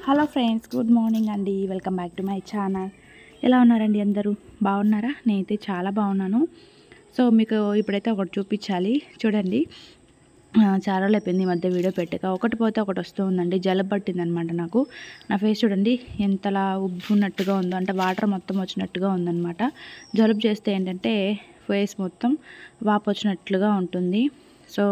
Hello friends, good morning అండి. Welcome back to my channel. ఎలా ఉన్నారండి అందరూ? బాగున్నారా? నేనైతే చాలా బాగున్నాను. సో మీకు ఇప్పుడైతే ఒకటి చూపించాలి, చూడండి. చాలా రోజులు అయిపోయింది ఈ మధ్య వీడియో పెట్టక. ఒకటి పోతే ఒకటి వస్తూ ఉందండి. జలుబు పట్టిందనమాట నాకు. నా ఫేస్ చూడండి ఎంతలా ఉబ్బున్నట్టుగా ఉందో, అంటే వాటర్ మొత్తం వచ్చినట్టుగా ఉందన్నమాట. జలుబు చేస్తే ఏంటంటే ఫేస్ మొత్తం వాపు వచ్చినట్లుగా ఉంటుంది. సో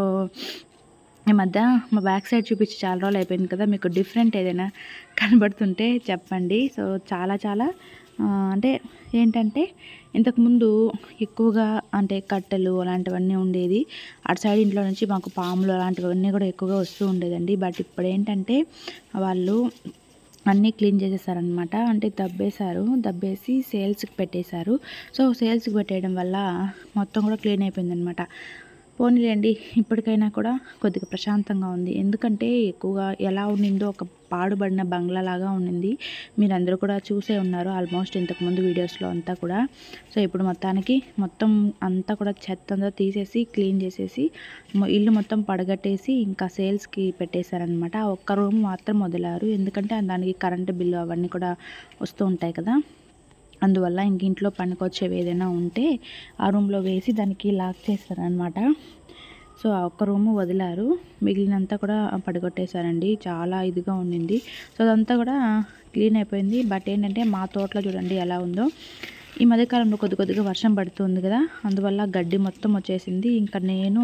ఈ మధ్య మా బ్యాక్ సైడ్ చూపించి చాలా రోజులు అయిపోయింది కదా. మీకు డిఫరెంట్ ఏదైనా కనబడుతుంటే చెప్పండి. సో చాలా అంటే ఏంటంటే ఇంతకుముందు ఎక్కువగా అంటే కట్టెలు అలాంటివన్నీ ఉండేది. అటు సైడ్ ఇంట్లో నుంచి మాకు పాములు అలాంటివన్నీ కూడా ఎక్కువగా వస్తూ ఉండేదండి. బట్ ఇప్పుడు ఏంటంటే వాళ్ళు అన్నీ క్లీన్ చేసేసారనమాట. అంటే దబ్బేసి సేల్స్కి పెట్టేశారు. సో సేల్స్కి పెట్టేయడం వల్ల మొత్తం కూడా క్లీన్ అయిపోయిందనమాట. పోనీలేండి, ఇప్పటికైనా కూడా కొద్దిగా ప్రశాంతంగా ఉంది. ఎందుకంటే ఎక్కువగా ఎలా ఉండిందో ఒక పాడుబడిన బంగ్లా లాగా ఉండింది. మీరందరూ కూడా చూసే ఉన్నారు ఆల్మోస్ట్ ఇంతకుముందు వీడియోస్లో అంతా కూడా. సో ఇప్పుడు మొత్తం అంతా కూడా చెత్త అంతా తీసేసి క్లీన్ చేసేసి ఇల్లు మొత్తం పడగట్టేసి ఇంకా సేల్స్కి పెట్టేశారనమాట. ఒక్క రూమ్ మాత్రం వదిలారు, ఎందుకంటే దానికి కరెంటు బిల్లు అవన్నీ కూడా వస్తూ ఉంటాయి కదా. అందువల్ల ఇంక ఇంట్లో పనికొచ్చేవి ఏదైనా ఉంటే ఆ రూమ్లో వేసి దానికి లాక్ చేస్తారనమాట. సో ఆ ఒక్క రూము వదిలారు, మిగిలినంతా కూడా పడగొట్టేశారండి. చాలా ఇదిగా ఉండింది. సో అదంతా కూడా క్లీన్ అయిపోయింది. బట్ ఏంటంటే మా తోటలో చూడండి ఎలా ఉందో. ఈ మధ్యకాలంలో కొద్దిగా వర్షం పడుతుంది కదా, అందువల్ల గడ్డి మొత్తం వచ్చేసింది. ఇంకా నేను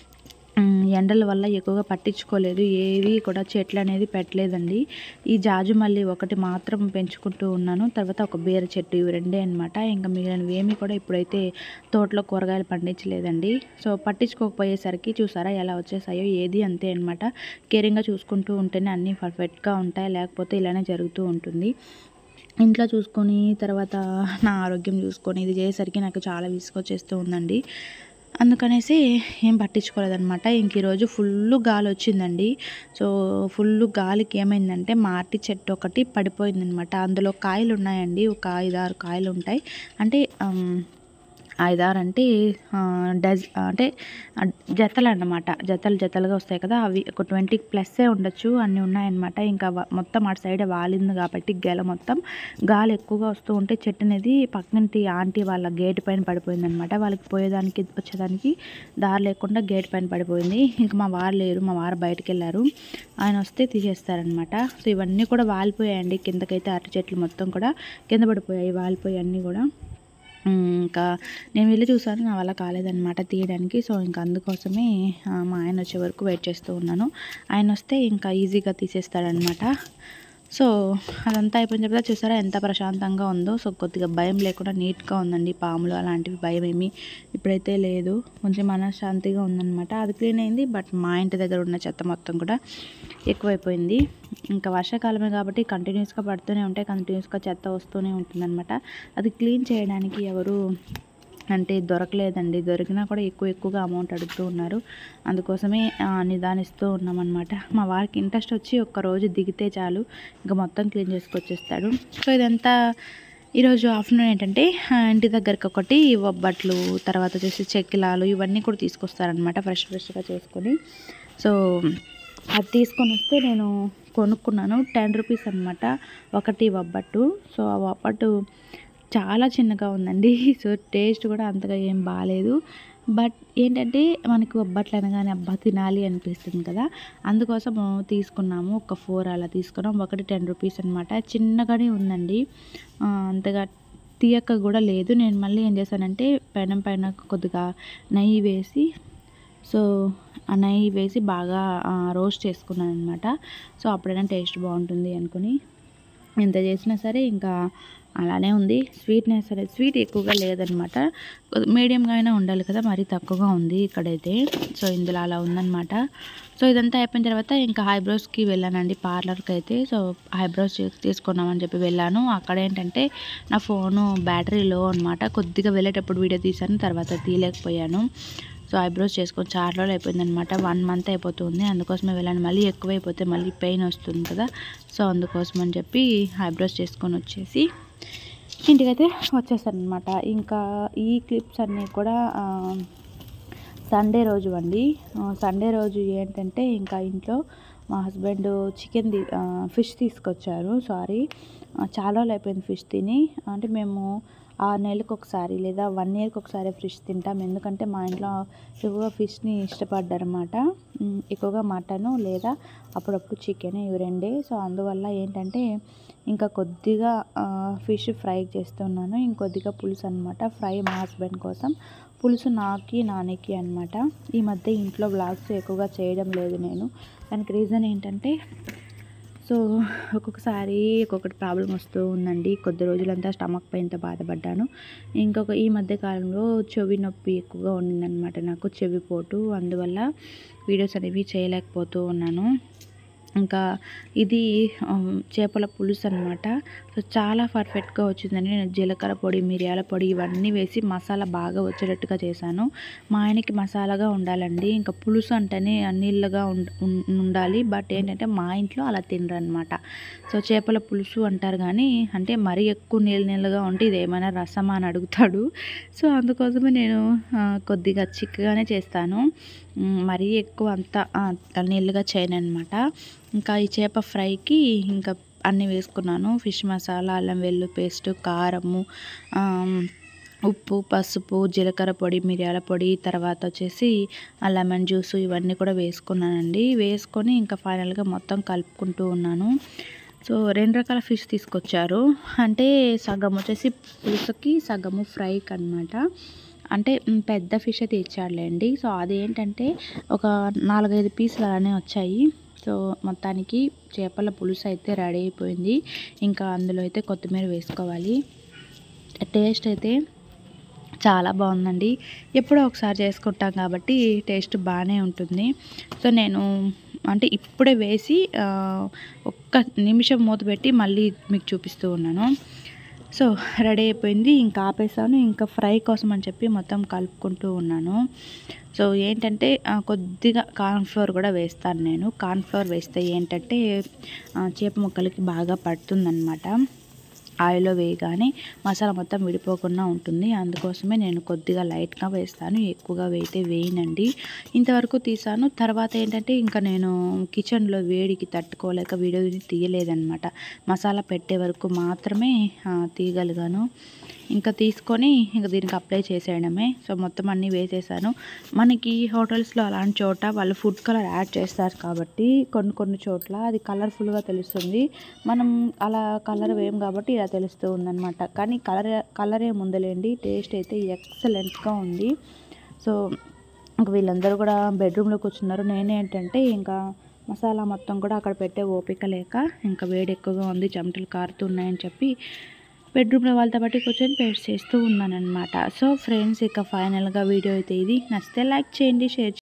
ఎండల వల్ల ఎక్కువగా పట్టించుకోలేదు, ఏవి కూడా చెట్లు అనేది పెట్టలేదండి. ఈ జాజుమల్లి ఒకటి మాత్రం పెంచుకుంటూ ఉన్నాను, తర్వాత ఒక బీర చెట్టు, ఇవి రెండే అనమాట. ఇంకా మిగిలినవి ఏమీ కూడా ఇప్పుడైతే తోటలో కూరగాయలు పండించలేదండి. సో పట్టించుకోకపోయేసరికి చూసారా ఎలా వచ్చేసాయో. ఏది అంతే అనమాట. కేరింగ్గా చూసుకుంటూ ఉంటేనే అన్నీ పర్ఫెక్ట్గా ఉంటాయి, లేకపోతే ఇలానే జరుగుతూ ఉంటుంది. ఇంట్లో చూసుకొని తర్వాత నా ఆరోగ్యం చూసుకొని ఇది చేసేసరికి నాకు చాలా విసుగొచ్చేస్తూ ఉందండి. అందుకనేసి ఏం పట్టించుకోలేదనమాట. ఇంక ఈరోజు ఫుల్లు గాలి వచ్చిందండి. సో ఫుల్లు గాలికి ఏమైందంటే మా అరటి చెట్టు ఒకటి పడిపోయిందనమాట. అందులో కాయలు ఉన్నాయండి, ఒక 5-6 కాయలు ఉంటాయి. అంటే 5-6 అంటే అంటే జతలు అన్నమాట. జతలుగా వస్తాయి కదా, అవి ఒక 20+ ఉండొచ్చు, అన్నీ ఉన్నాయన్నమాట. ఇంకా మొత్తం అటు సైడ్ వాలింది కాబట్టి గెల మొత్తం గాలి ఎక్కువగా వస్తూ ఉంటే చెట్టు అనేది పక్కింటి ఆంటీ వాళ్ళ గేటు పైన పడిపోయిందనమాట. వాళ్ళకి పోయేదానికి వచ్చేదానికి దారి లేకుండా గేటు పైన పడిపోయింది. ఇంకా మా వారు లేరు, మా వారు బయటకు వెళ్ళారు. ఆయన వస్తే తీసేస్తారనమాట. సో ఇవన్నీ కూడా వాలిపోయాయండి కిందకైతే. అరటి చెట్లు మొత్తం కూడా కింద పడిపోయాయి, వాలిపోయి అన్నీ కూడా. ఇంకా నేను వెళ్ళి చూసాను, నా వల్ల కాలేదనమాట తీయడానికి. సో ఇంకా అందుకోసమే మా ఆయన వచ్చే వరకు వెయిట్ చేస్తూ ఉన్నాను. ఆయన వస్తే ఇంకా ఈజీగా తీసేస్తాడనమాట. సో అదంతా అయిపోయిన తర్వాత చూసారా ఎంత ప్రశాంతంగా ఉందో. సో కొద్దిగా భయం లేకుండా నీట్గా ఉందండి. పాములు అలాంటివి భయం ఏమీ ఇప్పుడైతే లేదు, కొంచెం మనశ్శాంతిగా ఉందన్నమాట. అది క్లీన్ అయింది. బట్ మా ఇంటి దగ్గర ఉన్న చెత్త మొత్తం కూడా ఎక్కువైపోయింది. ఇంకా వర్షాకాలమే కాబట్టి కంటిన్యూస్గా పడుతూనే ఉంటాయి, కంటిన్యూస్గా చెత్త వస్తూనే ఉంటుందన్నమాట. అది క్లీన్ చేయడానికి ఎవరు అంటే దొరకలేదండి. దొరికినా కూడా ఎక్కువగా అమౌంట్ అడుగుతూ ఉన్నారు. అందుకోసమే నిదానిస్తూ ఉన్నామన్నమాట. మా వారికి ఇంట్రెస్ట్ వచ్చి ఒక్కరోజు దిగితే చాలు, ఇంకా మొత్తం క్లీన్ చేసుకొచ్చేస్తాడు. సో ఇదంతా ఈరోజు ఆఫ్టర్నూన్ ఏంటంటే ఇంటి దగ్గరికి ఒకటి ఒబ్బట్లు, తర్వాత వచ్చేసి చెక్కిలాలు ఇవన్నీ కూడా తీసుకొస్తారనమాట, ఫ్రెష్గా చేసుకొని. సో అది తీసుకొని వస్తే నేను కొనుక్కున్నాను. 10 రూపీస్ అనమాట ఒకటి ఒబ్బట్టు. సో ఆ ఒబ్బట్టు చాలా చిన్నగా ఉందండి. సో టేస్ట్ కూడా అంతగా ఏం బాగాలేదు. బట్ ఏంటంటే మనకి ఒబ్బట్లు అనగానే అబ్బా తినాలి అనిపిస్తుంది కదా, అందుకోసం తీసుకున్నాము. ఒక 4 అలా తీసుకున్నాం. ఒకటి 10 రూపీస్ అనమాట. చిన్నగానే ఉందండి, అంతగా తీయక్క కూడా లేదు. నేను మళ్ళీ ఏం చేశానంటే పెనం పైన కొద్దిగా నెయ్యి వేసి, సో ఆ నెయ్యి వేసి బాగా రోస్ట్ చేసుకున్నాను అనమాట. సో అప్పుడైనా టేస్ట్ బాగుంటుంది అనుకుని ఎంత చేసినా సరే ఇంకా అలానే ఉంది. స్వీట్నెస్ అనేది స్వీట్ ఎక్కువగా లేదనమాట, మీడియంగా అయినా ఉండాలి కదా, మరీ తక్కువగా ఉంది ఇక్కడైతే. సో ఇందులో అలా ఉందన్నమాట. సో ఇదంతా అయిపోయిన తర్వాత ఇంకా ఐబ్రోస్కి వెళ్ళానండి, పార్లర్కి అయితే. సో ఐబ్రోస్ తీసుకున్నామని చెప్పి వెళ్ళాను. అక్కడ ఏంటంటే నా ఫోను బ్యాటరీ లో అనమాట. కొద్దిగా వెళ్ళేటప్పుడు వీడియో తీశాను, తర్వాత తీయలేకపోయాను. సో ఐబ్రోస్ చేసుకొని చాలా రోజులు అయిపోయిందనమాట, 1 మంత్ అయిపోతుంది. అందుకోసమే వెళ్ళాను. మళ్ళీ ఎక్కువైపోతే మళ్ళీ పెయిన్ వస్తుంది కదా, సో అందుకోసం అని చెప్పి ఐబ్రోస్ చేసుకొని వచ్చేసి ఇంటికైతే వచ్చేసానమాట. ఇంకా ఈ క్లిప్స్ అన్నీ కూడా సండే రోజు అండి. సండే రోజు ఏంటంటే ఇంకా ఇంట్లో మా హస్బెండ్ ఫిష్ తీసుకొచ్చారు. చాలా రోజులు అయిపోయింది ఫిష్ తిని. అంటే మేము 6 నెలలకు ఒకసారి లేదా 1 ఇయర్కి ఒకసారి ఫిష్ తింటాం. ఎందుకంటే మా ఇంట్లో ఎక్కువగా ఫిష్ని ఇష్టపడ్డారన్నమాట. ఎక్కువగా మటను లేదా అప్పుడప్పుడు చికెన్, ఇవి రెండే. సో అందువల్ల ఏంటంటే ఇంకా కొద్దిగా ఫిష్ ఫ్రై చేస్తున్నాను. ఇంకొద్దిగా పులుసు అనమాట. ఫ్రై మా హస్బెండ్ కోసం, పులుసు నానికి అనమాట. ఈ మధ్య ఇంట్లో వ్లాగ్స్ ఎక్కువగా చేయడం లేదు నేను. దానికి రీజన్ ఏంటంటే ఒక్కొక్కసారి ఒక్కొక్కటి ప్రాబ్లం వస్తూ ఉందండి. కొద్ది రోజులంతా స్టమక్ పెయిన్తో బాధపడ్డాను. ఈ మధ్య కాలంలో చెవి నొప్పి ఎక్కువగా ఉండిందనమాట నాకు, చెవిపోటు. అందువల్ల వీడియోస్ అనేవి చేయలేకపోతూ ఉన్నాను. ఇంకా ఇది చేపల పులుసు అనమాట. సో చాలా పర్ఫెక్ట్గా వచ్చిందండి. నేను జీలకర్ర పొడి, మిరియాల పొడి ఇవన్నీ వేసి మసాలా బాగా వచ్చేటట్టుగా చేశాను. మా ఆయనకి మసాలాగా ఉండాలండి. ఇంకా పులుసు అంటేనే నీళ్ళగా ఉండాలి. బట్ ఏంటంటే మా ఇంట్లో అలా తినరనమాట. సో చేపల పులుసు అంటారు కానీ, అంటే మరీ ఎక్కువ నీళ్ళగా ఉంటే ఇది ఏమైనా రసమా అని అడుగుతాడు. సో అందుకోసమే నేను కొద్దిగా చిక్కగానే చేస్తాను. మరీ ఎక్కువ అంత నీళ్ళుగా చేయనన్నమాట. ఇంకా ఈ చేప ఫ్రైకి ఇంకా అన్నీ వేసుకున్నాను. ఫిష్ మసాలా, అల్లం వెల్లుల్లి పేస్ట్, కారము, ఉప్పు, పసుపు, జీలకర్ర పొడి, మిరియాల పొడి, తర్వాత వచ్చేసి లెమన్ జ్యూస్ ఇవన్నీ కూడా వేసుకున్నానండి. వేసుకొని ఇంకా ఫైనల్గా మొత్తం కలుపుకుంటూ ఉన్నాను. సో 2 రకాల ఫిష్ తీసుకొచ్చారు. అంటే సగం వచ్చేసి పులుసుకి, సగము ఫ్రైకి అనమాట. అంటే పెద్ద ఫిష్ అయితే ఇచ్చాడులేండి. సో అదేంటంటే ఒక 4-5 పీసులు అలానే వచ్చాయి. సో మొత్తానికి చేపల పులుసు అయితే రెడీ అయిపోయింది. ఇంకా అందులో అయితే కొత్తిమీర వేసుకోవాలి. టేస్ట్ అయితే చాలా బాగుందండి. ఎప్పుడో ఒకసారి చేసుకుంటాం కాబట్టి టేస్ట్ బాగానే ఉంటుంది. సో నేను అంటే ఇప్పుడే వేసి ఒక్క నిమిషం మూత పెట్టి మళ్ళీ మీకు చూపిస్తూ ఉన్నాను. సో రెడీ అయిపోయింది. ఇంకా ఆపేసాను. ఇంకా ఫ్రై కోసం అని చెప్పి మొత్తం కలుపుకుంటూ ఉన్నాను. సో ఏంటంటే కొద్దిగా కార్న్‌ఫ్లోర్ కూడా వేస్తాను నేను. కార్న్‌ఫ్లోర్ వేస్తే ఏంటంటే చేప ముక్కలకి బాగా పడుతుందన్నమాట. ఆయిల్లో వేయగానే మసాలా మొత్తం విడిపోకుండా ఉంటుంది. అందుకోసమే నేను కొద్దిగా లైట్గా వేస్తాను, ఎక్కువగా వేయనండి. ఇంతవరకు తీసాను. తర్వాత ఏంటంటే ఇంకా నేను కిచెన్లో వేడికి తట్టుకోలేక వీడియో తీయలేదన్నమాట. మసాలా పెట్టే వరకు మాత్రమే తీయగలిగాను. ఇంకా తీసుకొని ఇంకా దీనికి అప్లై చేసేయడమే. సో మొత్తం అన్నీ వేసేసాను. మనకి హోటల్స్లో అలాంటి చోట వాళ్ళు ఫుడ్ కలర్ యాడ్ చేస్తారు కాబట్టి కొన్ని చోట్ల అది కలర్ఫుల్గా తెలుస్తుంది. మనం అలా కలర్ వేయం కాబట్టి ఇలా తెలుస్తూ ఉందన్నమాట. కానీ కలర్ ఏముందలేండి, టేస్ట్ అయితే ఎక్సలెంట్గా ఉంది. సో ఇంక వీళ్ళందరూ కూడా బెడ్రూమ్లో కూర్చున్నారు. నేనేంటంటే ఇంకా మసాలా మొత్తం కూడా అక్కడ పెట్టే ఓపిక లేక, ఇంకా వేడి ఎక్కువగా ఉంది, చెమటలు కారుతున్నాయని చెప్పి బెడ్రూమ్లో వాళ్ళతో పాటు కూర్చొని పేస్ట్ చేస్తూ ఉన్నానన్నమాట. సో ఫ్రెండ్స్, ఇక ఫైనల్గా వీడియో అయితే ఇది. నచ్చితే లైక్ చేయండి, షేర్ చేయండి.